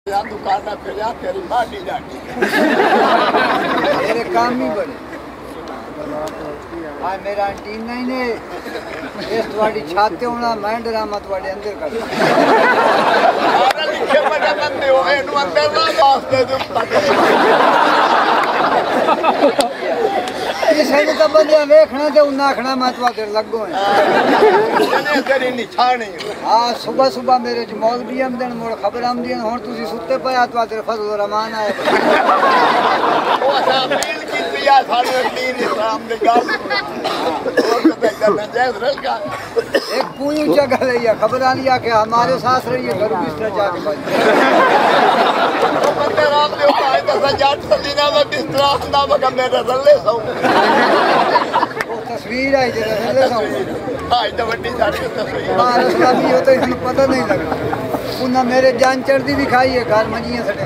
दुकान फिर तेरी बाटी जाती मेरे काम ही बड़े हाँ मेरा अंटीन नहीं ने इस तुम्हारी छाते होना मैं ड्रामा तुम्हारे अंदर कर लिखे बड़े बंदे हो इनु अंदर ना वास्ते तुम किसी ने तो बंदे देखना ते उन्ना आखना मैं तुम्हारे लगो है जने तेरी निशानी हाँ सुबह सुबह मेरे च मौलवी आमदन मोड़ खबर आमदी हुन तुसी सुत्ते पया तुम्हारे फजल रहमान आए ओ सा अपील की या सारे दीन इस्लाम दे गल और तो करना जायज रहेगा एक पूरी जगह है या खबर आनी आ के हमारे साथ रही है घर बिस्तर जाके बच बंदे राम दे पाए तो सजात सदीना में बिस्तर ना मगर मेरे रल्ले सो वो तस्वीर है जे रल्ले सो हां तो बड़ी सारी तस्वीर हमारे साथ भी हो तो इन्हें पता नहीं लगा उन्हें मेरे जान चढ़ती भी खाई है घर मजियां सटे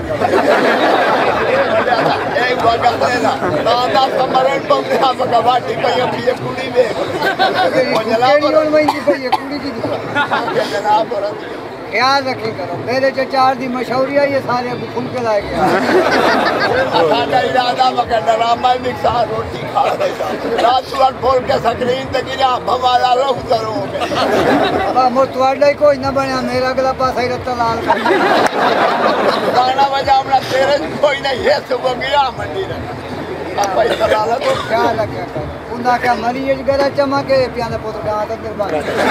एक बात लेना दादा समरण बंदे आप गवाटी कोई अपनी कुड़ी में वो जनाब और मैं की कोई कुड़ी की जनाब और ख्याल रखे करो मेरे जो चार दी मशहूरी है ये सारे को खुल के लाए गया साडा इरादा मगर ड्रामा मिक्सा रोटी खा रहा रात वक्त बोल के स्क्रीन ते गिरा भवाला लहू करोगे अब मोतवाड़ा कोई ना बना मेरा अगला पासा ही रत्ता लाल कर गाना बजावना तेरे कोई नहीं है सुबह गिरा मंडी रे पापा इतला तो ख्याल रखे करो उन्दा क्या मरी ये गरा चमा के पियाना पुत्र गांव तक निर्माण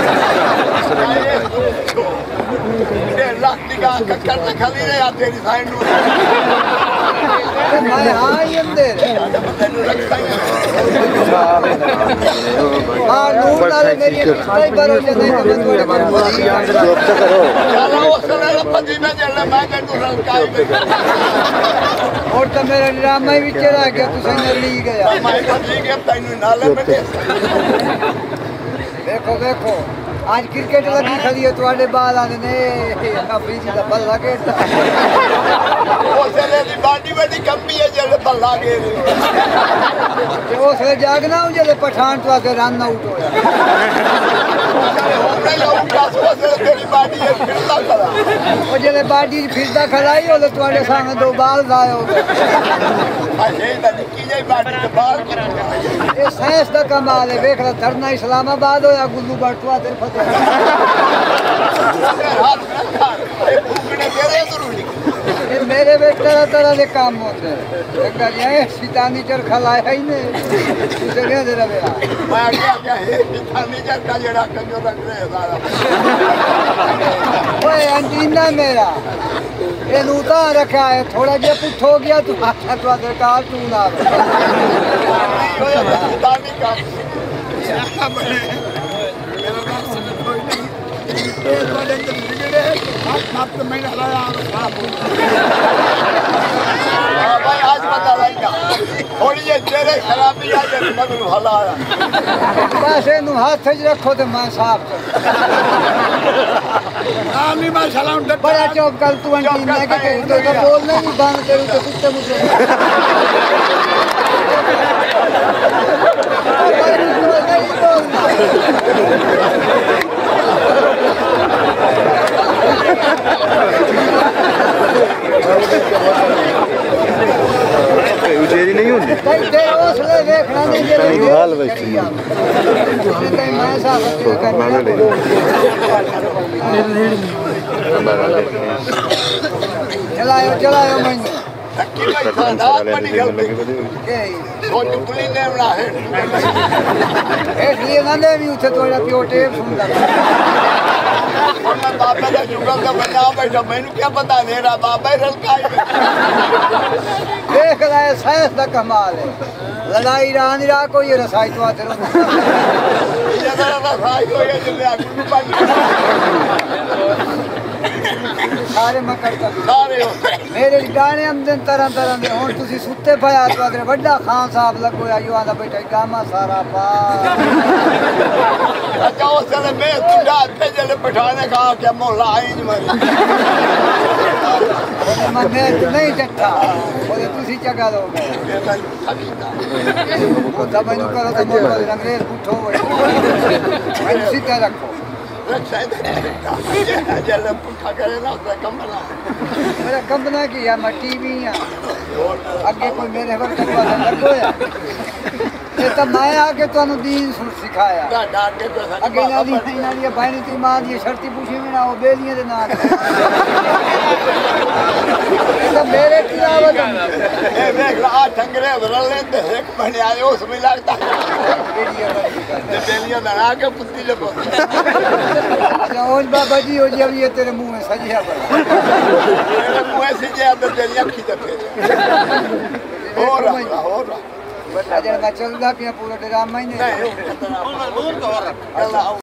ये लाख निकाह कर खाली रे यार तेरी साइड नु मैं हां ये अंदर हां नूर लाल मेरी भाई बरो जे नहीं तो बंदे करो चलो उसने पति में चल मैं कर तू रलकाई और तो मेरा ड्रामा ही विच रह गया तू सने ली गया मैं पति के तैनू नाले में देखो देखो आज क्रिकेट लगी खड़ी है तुम्हारे बाल आने ने फ्रीज का बल लगे वो चले दी बाडी बड़ी कमी है जले बल लगे वो से जागना हूं जले पठान तो आके रन आउट होया नहीं आउट का से तेरी बाडी है फिरता खड़ा वो जले बाडी फिरता खड़ाई हो तो तुम्हारे सामने दो बाल जाए हो गए ये तो निकी जाई बाडी के बाल की ये साइंस का कमाल है देख रहा धरना इस्लामाबाद होया गुल्लू बटवा तेरे फतेह ये मेरे में तरह तरह के काम होते हैं ये सीतानी चरखा लाया ही नहीं जगह दे रहा मेरा मैं क्या है सीतानी चरखा जड़ा कंजो रख रहे सारा ओए अंटीना मेरा ये नूता रखा है थोड़ा जे पुठ हो गया तू आखा तो सरकार तू ना सीतानी का भाई आज पता लगेगा थोड़ी ये तेरे खराबी आ जाए मगर भला आया बस इन हाथ च रखो तो मैं साफ आमी मैं सलाम बड़ा चौक कल तू अंटीना के तो बोलना नहीं बंद करूं तो कुत्ते मुझे उजेरी नहीं होती तेरे हौसले देखना नहीं जरूरी हाल बच्ची मैं साफ करना चलायो चलायो मैंने धक्की भाई सादात बड़ी गलती सोच पुली ने बना है इसलिए ना ले भी उसे थोड़ा प्यो टेप सुनता और मैं बाबा का जुगल का बना बैठा मैंने क्या पता दे रहा बाबा रलकाई देख रहा है साइंस का कमाल है लड़ाई रानी रा को ये रसाई तो आते रहो ये जरा रसाई को ये जल्दी आगे पानी सारे मैं करता सारे हो मेरे गाने आमदन तरह तरह दे हुन तुसी सुत्ते पया तो अगर बड़ा खान साहब लगो या युवा दा बैठा गामा सारा पा अच्छा वो चले मैं तुझा थे जले पठाने का क्या मोला आई मरी मैं नहीं जट्टा बोले तुसी जगा दोगे तब मैंने करो तो मोला अंग्रेज उठो मैं सीधा रखो रक्षा जल पुखा करे ना उसका कंबना मेरा कंबना की है मैं टीवी है अगे कोई मेरे पर करवा लगो या ये तो मैं आके तुहानू दीन सुन सिखाया डांट के तो अगे नाली बाणी ती मां दी शर्ती पूछी में ना वो बेलियां दे नाल तो मेरे तिलावत ए देख आ ठंगरे बदल लेते एक बने आए उसमें लगता बेलियां दड़ा के पुत्ती लगो ओज बाबा जी हो जी अब ये तेरे मुंह में सजिया पर मेरे मुंह से जे अब तेरी अखी ते हो रहा अजय मैं चलदा पिया पूरा ड्रामा ही नहीं नहीं